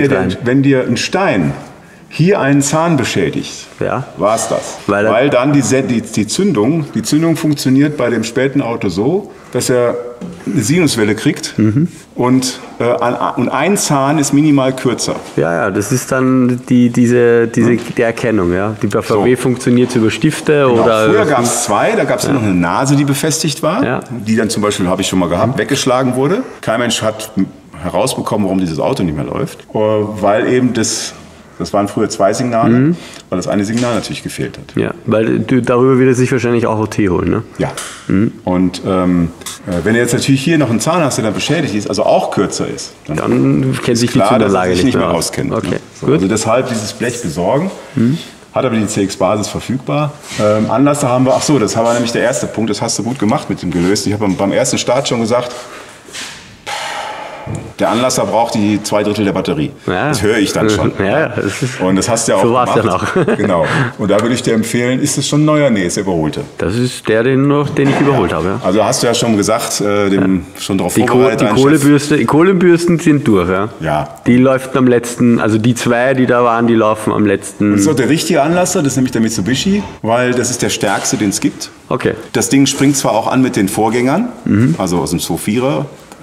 dir ein Stein hier einen Zahn beschädigt, war es das. Weil dann die Zündung funktioniert bei dem späten Auto so, dass er eine Sinuswelle kriegt und ein Zahn ist minimal kürzer. Ja, das ist dann die Erkennung. Ja. Die bei VW funktioniert über Stifte. Genau. Oder Früher gab es zwei, da gab es noch eine Nase, die befestigt war, die dann zum Beispiel, habe ich schon mal gehabt, weggeschlagen wurde. Kein Mensch hat herausbekommen, warum dieses Auto nicht mehr läuft, weil eben das waren früher zwei Signale, weil das eine Signal natürlich gefehlt hat. Ja, weil darüber wird er sich wahrscheinlich auch OT holen, ne? Ja. Und wenn du jetzt natürlich hier noch einen Zahn hast, der dann beschädigt ist, also auch kürzer ist, dann kennt sich die Zündanlage nicht mehr auskennt. Okay, ne? So, also deshalb dieses Blech besorgen. Hat aber die CX-Basis verfügbar. Anlasser haben wir, das war nämlich der erste Punkt, das hast du gut gemacht mit dem Gelöst. Ich habe beim ersten Start schon gesagt, der Anlasser braucht die 2/3 der Batterie. Ja. Das höre ich dann schon. Ja, und das hast du ja auch so war's gemacht. dann auch. Genau. Und da würde ich dir empfehlen, ist es schon ein neuer? Nee, ist der überholte. Das ist der, den ich überholt habe. Ja. Also hast du ja schon gesagt, schon darauf vorbereitet. Die Kohlenbürsten sind durch, ja. Ja. Die läuft am letzten, also die 2, die da waren, die laufen am letzten. Das ist auch der richtige Anlasser, das ist nämlich der Mitsubishi, weil das ist der stärkste, den es gibt. Okay. Das Ding springt zwar auch an mit den Vorgängern, also aus dem 2.4er,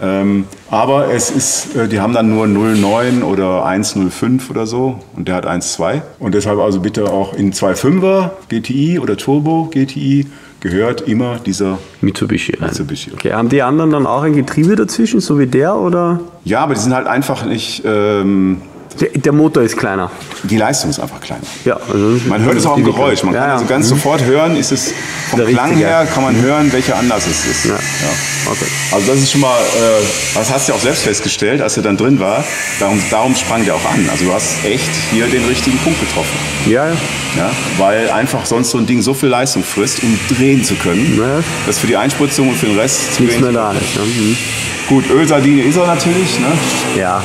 aber es ist, die haben dann nur 0,9 oder 1,05 oder so und der hat 1,2. Und deshalb also bitte auch in 2.5er GTI oder Turbo GTI gehört immer dieser Mitsubishi rein. Mitsubishi. Okay, haben die anderen dann auch ein Getriebe dazwischen, so wie der, oder? Ja, aber die sind halt einfach nicht... Der Motor ist kleiner. Die Leistung ist einfach kleiner. Ja, also Man hört es auch im Geräusch. Man kann also ganz sofort hören, ist es vom Der Klang richtige. her, kann man hören, welcher Anlass es ist. Ja. Ja. Okay. Also das ist schon mal, das hast du ja auch selbst festgestellt, als er dann drin war. Darum sprang der auch an. Also du hast echt hier den richtigen Punkt getroffen. Ja, ja. Ja, weil einfach sonst so ein Ding so viel Leistung frisst, um drehen zu können, Ja. dass für die Einspritzung und für den Rest zu Nichts wenig mehr da ist. Ja. Gut, Ölsardine ist er natürlich. Ne? Ja.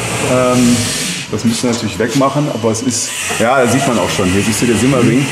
Das müssen wir natürlich wegmachen, aber es ist, ja, da sieht man auch schon. Hier siehst du der Simmerring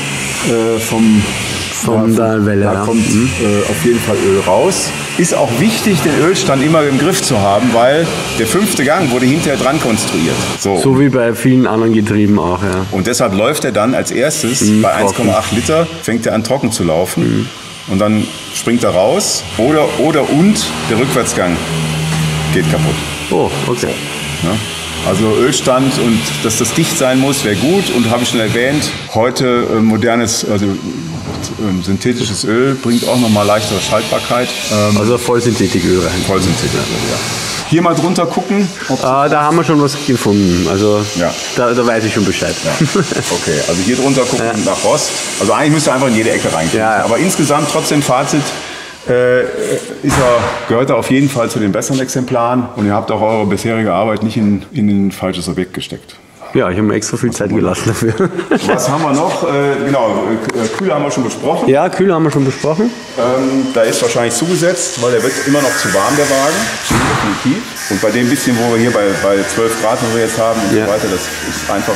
vom der Welle, Da ja. kommt auf jeden Fall Öl raus. Ist auch wichtig, den Ölstand immer im Griff zu haben, weil der 5. Gang wurde hinterher dran konstruiert. So wie bei vielen anderen Getrieben auch, ja. Und deshalb läuft er dann als erstes bei 1,8 Liter, fängt er an trocken zu laufen. Und dann springt er raus oder der Rückwärtsgang geht kaputt. Oh, okay. Ne? Also Ölstand und dass das dicht sein muss, wäre gut. Und habe ich schon erwähnt, heute modernes, also synthetisches Öl bringt auch nochmal leichtere Schaltbarkeit. Also Vollsynthetiköl rein. Vollsynthetisches Öl, ja. Hier mal drunter gucken. Da haben wir schon was gefunden. Also Ja. da weiß ich schon Bescheid. Okay, also hier drunter gucken nach Rost. Also eigentlich müsste einfach in jede Ecke rein. Ja, ja. Aber insgesamt trotzdem Fazit. Gehört er auf jeden Fall zu den besseren Exemplaren und ihr habt auch eure bisherige Arbeit nicht in ein falsches Objekt gesteckt. Ja, ich habe mir extra viel Zeit gelassen dafür. Was haben wir noch? Kühler haben wir schon besprochen. Ja, Kühler haben wir schon besprochen. Da ist wahrscheinlich zugesetzt, weil der wird immer noch zu warm, der Wagen. Definitiv. Und bei dem bisschen, wo wir hier bei 12 Grad, wo wir jetzt haben und Ja. so weiter, das ist einfach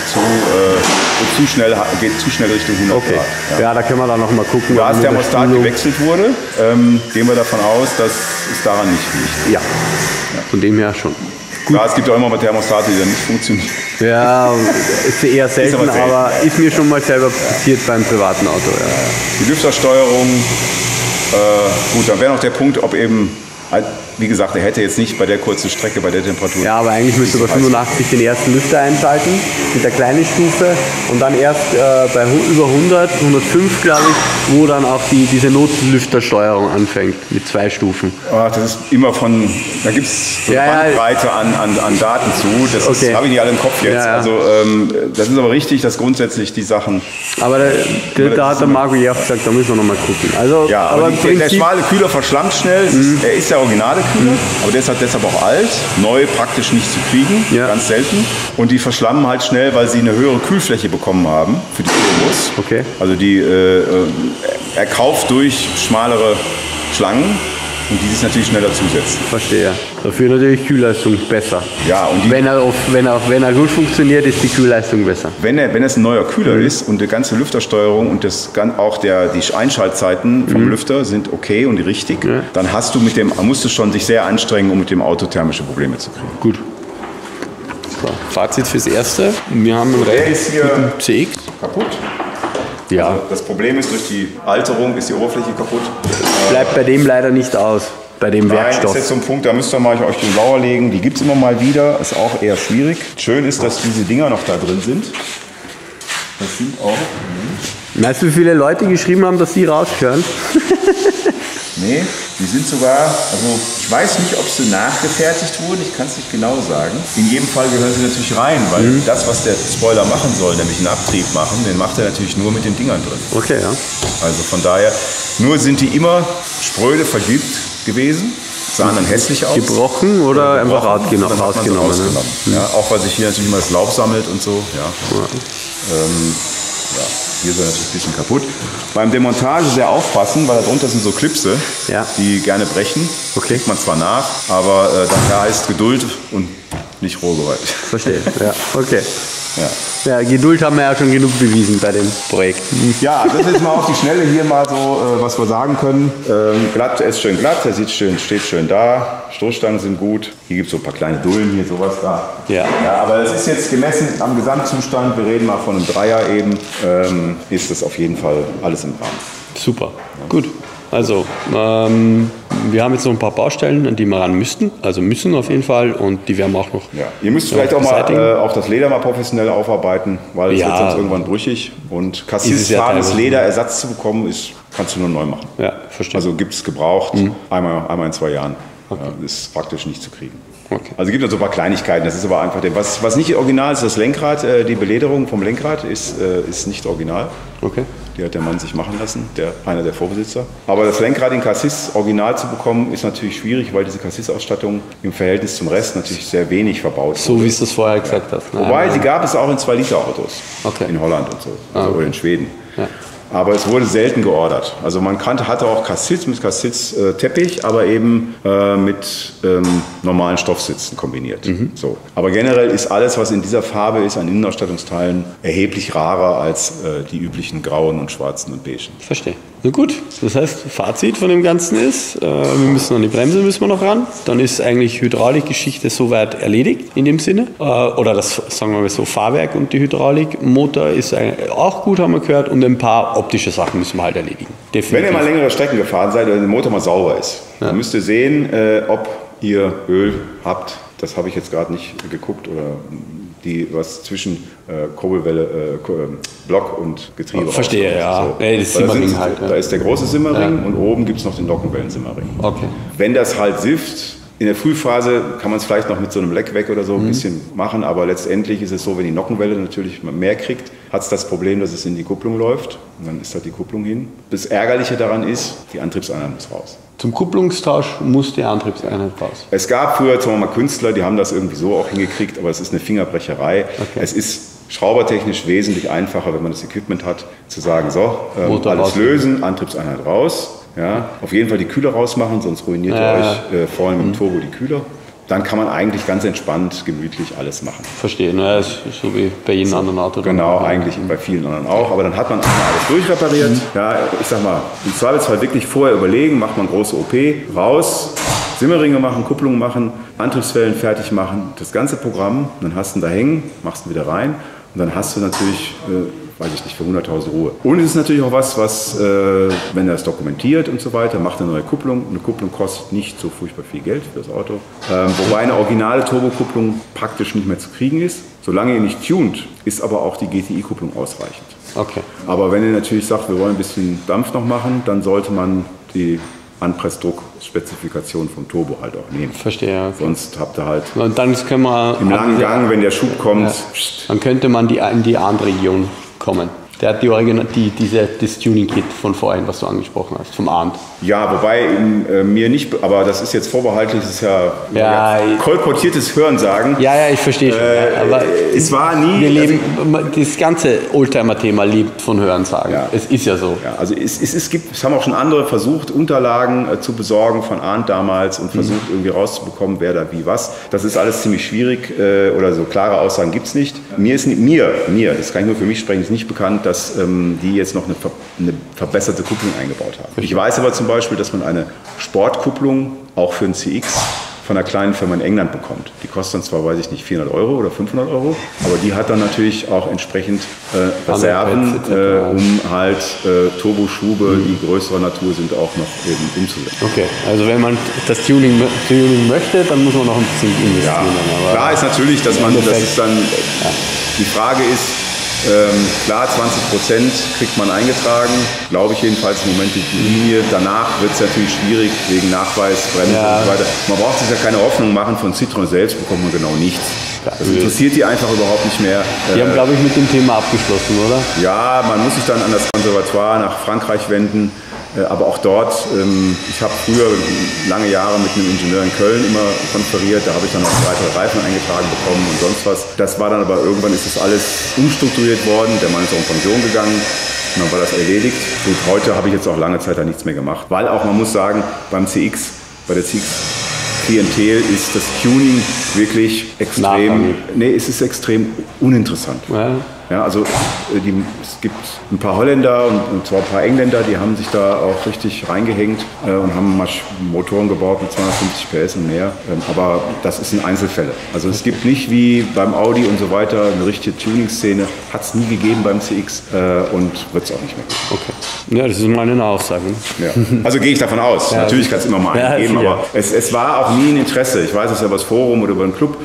zu schnell, geht zu schnell Richtung 100 Okay. Grad. Ja, da können wir dann noch mal gucken. Da ob das mit der Thermostat Spülung- gewechselt wurde, gehen wir davon aus, dass es daran nicht liegt. Ja, von dem her schon. Klar, es gibt auch immer mal Thermostate, die dann nicht funktionieren. Ja, ist eher selten, aber selten. aber ist mir schon mal selber passiert beim privaten Auto. Ja. Die Lüftersteuerung, gut, dann wäre noch der Punkt, ob eben, wie gesagt, er hätte jetzt nicht bei der kurzen Strecke, bei der Temperatur. Ja, aber eigentlich müsste bei 85 den ersten Lüfter einschalten mit der kleinen Stufe und dann erst bei über 100, 105 glaube ich, wo dann auch diese Notlüftersteuerung anfängt mit 2 Stufen. Das ist immer da gibt es so eine Ja, ja. Bandbreite an Daten zu. Das Okay. habe ich nicht alle im Kopf jetzt. Ja, ja. Also das ist aber richtig, dass grundsätzlich die Sachen. Aber da hat der Marco ja auch gesagt, da müssen wir nochmal gucken. Also, Ja, aber im der Prinzip, schmale Kühler verschlammt schnell. Er ist der originale Kühler, aber der ist halt deshalb auch alt, neu praktisch nicht zu kriegen, Ja. ganz selten. Und die verschlammen halt schnell, weil sie eine höhere Kühlfläche bekommen haben für die Turbos. Okay. Also die erkauft durch schmalere Schlangen und die sich natürlich schneller zusetzen. verstehe. Dafür natürlich Kühlleistung besser. Ja, und Wenn er gut funktioniert, ist die Kühlleistung besser. wenn es ein neuer Kühler ist und die ganze Lüftersteuerung und auch die Einschaltzeiten vom Lüfter sind okay und richtig, dann musst du schon dich sehr anstrengen, um mit dem Auto thermische Probleme zu kriegen. Gut. So, Fazit fürs Erste. Wir haben einen Der ist hier relativ CX. kaputt. Ja, Das Problem ist, durch die Alterung ist die Oberfläche kaputt. bleibt bei dem leider nicht aus, bei dem Nein, Werkstoff. ist jetzt so ein Punkt, da müsst ihr mal euch den Lauer legen. Die gibt es immer mal wieder, ist auch eher schwierig. Schön ist, dass diese Dinger noch da drin sind. Das sind auch... Weißt du, wie viele Leute geschrieben haben, dass sie rausgehören? Nee, die sind sogar, also ich weiß nicht, ob sie nachgefertigt wurden, ich kann es nicht genau sagen. In jedem Fall gehören sie natürlich rein, weil das, was der Spoiler machen soll, nämlich einen Abtrieb machen, den macht er natürlich nur mit den Dingern drin. Okay, ja. Also von daher, nur sind die immer spröde vergilbt gewesen, sahen dann hässlich aus. Gebrochen oder einfach Gebrochen, rausgenommen? dann hat man sie rausgenommen. Ja, auch weil sich hier natürlich immer das Laub sammelt und so. Ja. Hier ist er natürlich ein bisschen kaputt. Beim Demontage sehr aufpassen, weil darunter sind so Klipse, Ja. die gerne brechen. Okay. Kriegt man zwar nach, aber dann heißt Geduld und nicht roh gewollt. Verstehe, ja, okay. Ja. Ja, Geduld haben wir ja schon genug bewiesen bei dem Projekt. Ja, das ist jetzt mal auf die Schnelle hier mal so, was wir sagen können. Glatt, er ist schön glatt, er steht schön da, Stoßstangen sind gut. Hier gibt es so ein paar kleine Dullen, hier sowas da. Ja. Ja, aber das ist jetzt gemessen am Gesamtzustand, wir reden mal von einem Dreier eben, ist das auf jeden Fall alles im Rahmen. Super, gut. Also, wir haben jetzt noch ein paar Baustellen, an die wir ran müssen auf jeden Fall, und die werden wir auch noch. Ja. Ihr müsst vielleicht auch mal auch das Leder mal professionell aufarbeiten, weil es wird sonst irgendwann brüchig. Und Cassis-farbenes Lederersatz zu bekommen, kannst du nur neu machen. Ja, verstehe. Also gibt es gebraucht, einmal in 2 Jahren. Okay. Ja, ist praktisch nicht zu kriegen. Okay. Also es gibt noch so ein paar Kleinigkeiten, das ist aber einfach, was nicht original ist, das Lenkrad, die Belederung vom Lenkrad ist nicht original. Okay. Die hat der Mann sich machen lassen, einer der Vorbesitzer. Aber das Lenkrad in Cassis original zu bekommen, ist natürlich schwierig, weil diese Cassis-Ausstattung im Verhältnis zum Rest natürlich sehr wenig verbaut ist. So wie du es vorher gesagt hast. Wobei, die gab es auch in 2-Liter-Autos. Okay. In Holland und so. Oder in Schweden. Ja. Aber es wurde selten geordert. Also man hatte auch Cassis mit Cassis-Teppich, aber eben mit normalen Stoffsitzen kombiniert. So. Aber generell ist alles, was in dieser Farbe ist, an Innenausstattungsteilen, erheblich rarer als die üblichen grauen und schwarzen und beigen. Verstehe. Na gut, das heißt, Fazit von dem Ganzen ist, wir müssen an die Bremse noch ran. Dann ist eigentlich Hydraulikgeschichte soweit erledigt in dem Sinne. Oder das, sagen wir mal so, Fahrwerk und die Hydraulik. Motor ist auch gut, haben wir gehört. Und ein paar optische Sachen müssen wir halt erledigen. Definitiv. Wenn ihr mal längere Strecken gefahren seid oder der Motor mal sauber ist, dann müsst ihr sehen, ob ihr Öl habt. Das habe ich jetzt gerade nicht geguckt. Oder was zwischen Kurbelwelle, Block und Getriebe. Verstehe, ja. So. Das Simmering halt. Da ist der große Simmering und oben gibt es noch den Nockenwellen-Simmering. Okay. Wenn das halt sifft, in der Frühphase kann man es vielleicht noch mit so einem Leck weg oder so ein bisschen machen, aber letztendlich ist es so, wenn die Nockenwelle natürlich mehr kriegt, hat es das Problem, dass es in die Kupplung läuft und dann ist halt die Kupplung hin. Das Ärgerliche daran ist, die Antriebseinheit muss raus. Zum Kupplungstausch muss die Antriebseinheit raus. Es gab früher, sagen wir mal, Künstler, die haben das irgendwie so auch hingekriegt, aber es ist eine Fingerbrecherei. Okay. Es ist schraubertechnisch wesentlich einfacher, wenn man das Equipment hat, zu sagen, so, alles lösen, Antriebseinheit raus. Ja, auf jeden Fall die Kühler rausmachen, sonst ruiniert ihr euch vorne mit dem Turbo die Kühler. Dann kann man eigentlich ganz entspannt, gemütlich alles machen. Verstehe, ne? Das ist so wie bei jedem anderen Auto. Genau, eigentlich bei vielen anderen auch. Aber dann hat man einmal alles durchrepariert. Ja, ich sag mal, im Zweifelsfall wirklich vorher überlegen, macht man große OP, raus, Simmeringe machen, Kupplung machen, Antriebswellen fertig machen, das ganze Programm. Dann hast du ihn da hängen, machst ihn wieder rein und dann hast du natürlich... weiß ich nicht, für 100.000 Ruhe. Und es ist natürlich auch was, wenn er es dokumentiert und so weiter, macht eine neue Kupplung. Eine Kupplung kostet nicht so furchtbar viel Geld für das Auto. Wobei eine originale Turbokupplung praktisch nicht mehr zu kriegen ist. Solange ihr nicht tunt, ist aber auch die GTI-Kupplung ausreichend. Okay. Aber wenn ihr natürlich sagt, wir wollen ein bisschen Dampf noch machen, dann sollte man die Anpressdruckspezifikation vom Turbo halt auch nehmen. Verstehe. Okay. Sonst habt ihr halt und dann können wir im langen Gang, wenn der Schub kommt... Ja. Dann könnte man in die Arndt-Region kommen. Der hat das Tuning-Kit von vorhin, was du angesprochen hast, vom Arndt. Ja, wobei mir nicht, aber das ist jetzt vorbehaltlich, das ist ja kolportiertes Hörensagen. Ja, ich verstehe schon. Aber es war nie... Wir leben, das ganze Oldtimer-Thema lebt von Hörensagen. Ja. Es ist ja so. Ja, also es haben auch schon andere versucht, Unterlagen zu besorgen von Arndt damals und versucht irgendwie rauszubekommen, wer da wie was. Das ist alles ziemlich schwierig oder so klare Aussagen gibt es nicht. Mir, das kann ich nur für mich sprechen, ist nicht bekannt, dass die jetzt noch eine verbesserte Kupplung eingebaut haben. Ich weiß aber zum Beispiel, dass man eine Sportkupplung auch für einen CX von einer kleinen Firma in England bekommt. Die kostet dann zwar, weiß ich nicht, 400 € oder 500 €, aber die hat dann natürlich auch entsprechend Reserven, um halt Turboschube, die größerer Natur sind, auch noch eben umzusetzen. Okay, also wenn man das Tuning möchte, dann muss man noch ein bisschen investieren. Ja, klar ist natürlich, dass man, das ist dann, die Frage ist, klar, 20% kriegt man eingetragen, glaube ich jedenfalls im Moment die Linie. Danach wird es natürlich schwierig wegen Nachweis, Bremse und so weiter. Man braucht sich ja keine Hoffnung machen, von Citroën selbst bekommt man genau nichts. Das interessiert die einfach überhaupt nicht mehr. Die haben, glaube ich, mit dem Thema abgeschlossen, oder? Ja, man muss sich dann an das Konservatoire nach Frankreich wenden. Aber auch dort, ich habe früher lange Jahre mit einem Ingenieur in Köln immer konferiert, da habe ich dann auch weitere Reifen eingetragen bekommen und sonst was. Das war dann aber irgendwann ist das alles umstrukturiert worden, der Mann ist auch in Pension gegangen und dann war das erledigt. Und heute habe ich jetzt auch lange Zeit da nichts mehr gemacht, weil auch man muss sagen, bei der CX Klientel ist das Tuning wirklich extrem, es ist extrem uninteressant. Ja. Ja, also es gibt ein paar Holländer und zwar ein paar Engländer, die haben sich da auch richtig reingehängt und haben Motoren gebaut mit 250 PS und mehr. Aber das ist in Einzelfälle. Also es gibt nicht wie beim Audi und so weiter eine richtige Tuning-Szene. Hat es nie gegeben beim CX und wird es auch nicht mehr geben. Okay. Ja, das ist mal eine Aussage. Ne? Ja. Also gehe ich davon aus. Ja, natürlich kann es immer mal einen geben, aber es war auch nie ein Interesse. Ich weiß es ja über das Forum oder über den Club.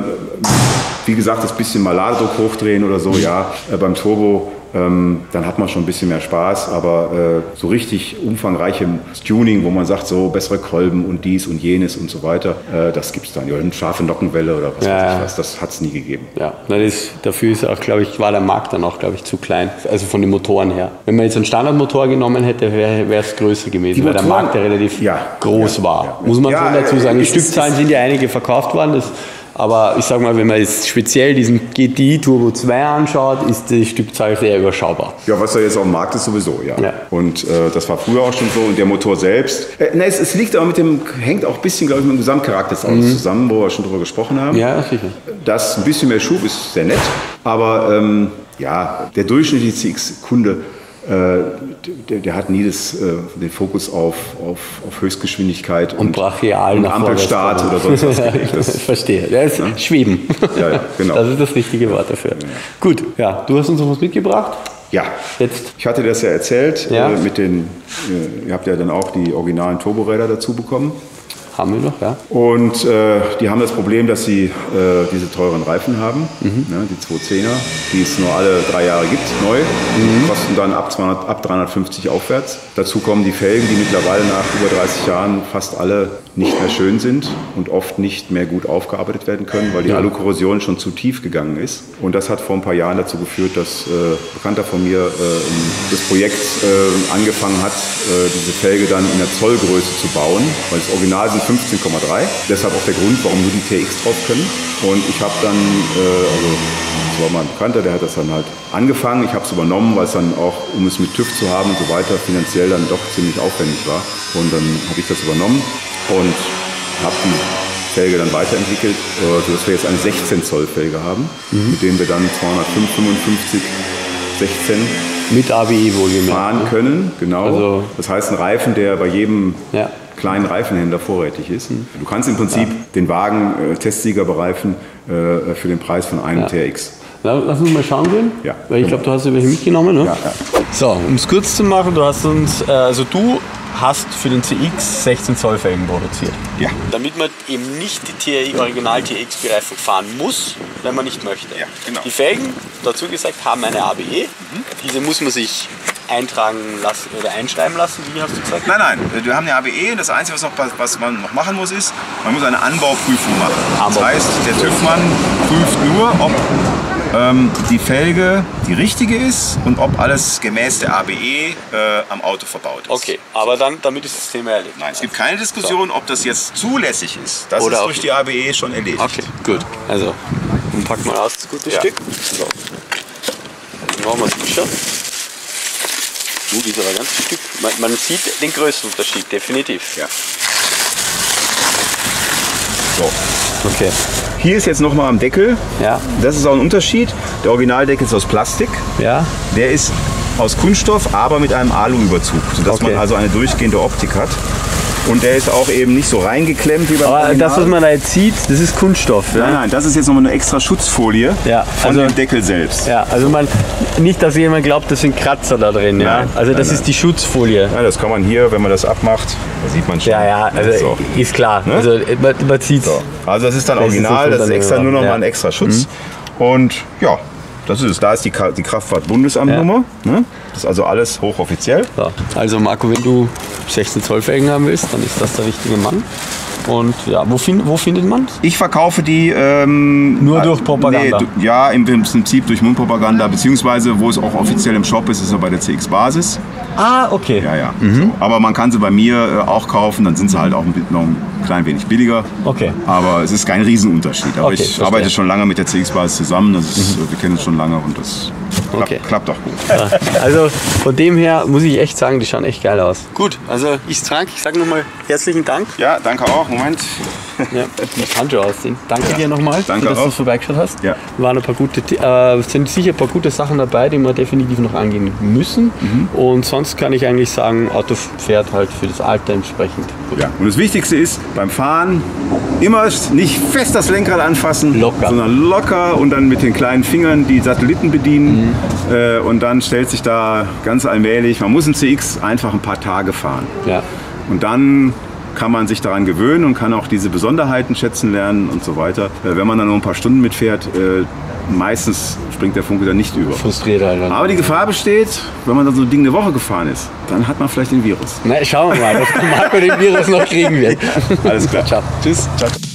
Wie gesagt, das bisschen mal Ladedruck hochdrehen oder so, ja, beim Turbo, dann hat man schon ein bisschen mehr Spaß, aber so richtig umfangreichem Tuning, wo man sagt, so bessere Kolben und dies und jenes und so weiter, das gibt es dann. Oder eine scharfe Nockenwelle oder was weiß ich was, das hat es nie gegeben. Ja, dafür ist auch, glaube ich, war der Markt dann auch, glaube ich, zu klein, also von den Motoren her. Wenn man jetzt einen Standardmotor genommen hätte, wäre es größer gewesen, weil der Markt ja relativ groß war. Ja. Muss man schon dazu sagen. Die Stückzahlen sind ja einige verkauft worden, aber ich sage mal, wenn man jetzt speziell diesen GTI Turbo 2 anschaut, ist die Stückzahl sehr überschaubar. Ja, was da jetzt auf dem Markt ist, sowieso, ja. Und das war früher auch schon so. Und der Motor selbst, es liegt aber hängt auch ein bisschen, glaube ich, mit dem Gesamtcharakter des Autos zusammen, wo wir schon drüber gesprochen haben. Ja, sicher. Das ein bisschen mehr Schub ist sehr nett, aber der durchschnittliche CX-Kunde, der hat nie den Fokus auf Höchstgeschwindigkeit und brachial und Ampelstart oder sonst was gelegt. Verstehe. Das ist Schweben. Ja, genau. Das ist das richtige Wort dafür. Ja. Gut, ja, du hast uns noch was mitgebracht. Ja, jetzt. Ich hatte das ja erzählt. Ihr habt ja dann auch die originalen Turboräder dazu bekommen. Haben wir noch, ja. Und die haben das Problem, dass sie diese teuren Reifen haben, die 210er, die es nur alle 3 Jahre gibt, neu. Die kosten dann ab 350 aufwärts. Dazu kommen die Felgen, die mittlerweile nach über 30 Jahren fast alle nicht mehr schön sind und oft nicht mehr gut aufgearbeitet werden können, weil die Alukorrosion schon zu tief gegangen ist. Und das hat vor ein paar Jahren dazu geführt, dass ein Bekannter von mir das Projekt angefangen hat, diese Felge dann in der Zollgröße zu bauen, weil das Original sind 15,3. Deshalb auch der Grund, warum nur die TX drauf können. Und ich habe dann, das war mein Bekannter, der hat das dann halt angefangen. Ich habe es übernommen, weil es dann auch, um es mit TÜV zu haben und so weiter, finanziell dann doch ziemlich aufwendig war. Und dann habe ich das übernommen und habe die Felge dann weiterentwickelt, sodass wir jetzt eine 16 Zoll Felge haben, mit dem wir dann 255, 16 mit ABI wohlgemerkt fahren können. Genau. Also, das heißt, ein Reifen, der bei jedem kleinen Reifenhändler vorrätig ist. Du kannst im Prinzip den Wagen Testsieger bereifen für den Preis von einem TRX. Lass uns mal schauen gehen. Ja. Weil ich glaube, du hast welche mitgenommen, ne? Ja. So, um es kurz zu machen, du hast uns, du hast für den CX 16 Zoll Felgen produziert. Ja. Damit man eben nicht die Original TX Bereifung fahren muss, wenn man nicht möchte. Ja, genau. Die Felgen, dazu gesagt, haben eine ABE. Diese muss man sich eintragen lassen oder einschreiben lassen, wie hast du gesagt? Nein, wir haben eine ABE und das Einzige, was man noch machen muss, ist, man muss eine Anbauprüfung machen. Das heißt, der TÜV-Mann prüft nur, ob die Felge die richtige ist und ob alles gemäß der ABE am Auto verbaut ist. Okay, aber dann, damit ist das Thema erledigt. Nein, es gibt keine Diskussion, ob das jetzt zulässig ist. Das ist durch die ABE schon erledigt. Okay, gut. Also, dann packen wir aus das gute Stück. So. Dann machen wir es schon. Die ist aber ein ganzes Stück. Man sieht den Größenunterschied, definitiv. Ja. So. Okay. Hier ist jetzt nochmal am Deckel. Ja. Das ist auch ein Unterschied. Der Originaldeckel ist aus Plastik. Ja. Der ist aus Kunststoff, aber mit einem Aluüberzug, sodass man also eine durchgehende Optik hat. Und der ist auch eben nicht so reingeklemmt wie beim Original. Das, was man da jetzt sieht, das ist Kunststoff. Ja? Nein, das ist jetzt nochmal eine extra Schutzfolie von dem Deckel selbst. Ja, also nicht, dass jemand glaubt, das sind Kratzer da drin. Ja? Also das ist die Schutzfolie. Ja, das kann man hier, wenn man das abmacht, da sieht man schon. Ja, also so. Ist klar. Ne? Also man sieht so. Also das ist dann original, das ist extra nur nochmal ein extra Schutz. Und ja, das ist es. Da ist die Kraftfahrt-Bundesamtnummer. Ne? Das ist also alles hochoffiziell. So. Also Marco, wenn du 16 Zoll Felgen haben willst, dann ist das der richtige Mann. Und ja, wo findet man es? Ich verkaufe die nur durch Propaganda. Nee, im Prinzip durch Mundpropaganda, beziehungsweise wo es auch offiziell im Shop ist, ist er bei der CX Basis. Ah, okay. Ja. So. Aber man kann sie bei mir auch kaufen, dann sind sie halt auch noch ein klein wenig billiger. Okay. Aber es ist kein Riesenunterschied. Aber ich arbeite schon lange mit der CX Basis zusammen, wir kennen es schon lange und das klappt auch gut. Ja. Also von dem her muss ich echt sagen, die schauen echt geil aus. Gut, also ich sage nochmal herzlichen Dank. Ja, danke auch. Moment. Ja, das kann schon aussehen. Danke dir nochmal, Danke dass auch. du vorbeigeschaut hast. Ja. Waren ein paar sind sicher ein paar gute Sachen dabei, die wir definitiv noch angehen müssen. Und sonst kann ich eigentlich sagen, Auto fährt halt für das Alter entsprechend gut. Ja. Und das Wichtigste ist, beim Fahren immer nicht fest das Lenkrad anfassen, Locker. sondern locker und dann mit den kleinen Fingern die Satelliten bedienen. Und dann stellt sich da ganz allmählich, man muss ein CX einfach ein paar Tage fahren. Ja. Und dann kann man sich daran gewöhnen und kann auch diese Besonderheiten schätzen lernen und so weiter. Wenn man dann nur ein paar Stunden mitfährt, meistens springt der Funke dann nicht über. Frustriert halt. Aber die Gefahr besteht, wenn man dann so ein Ding eine Woche gefahren ist, dann hat man vielleicht den Virus. Na, schauen wir mal, dass Marco den Virus noch kriegen wird. Alles klar. Ciao. Tschüss. Ciao.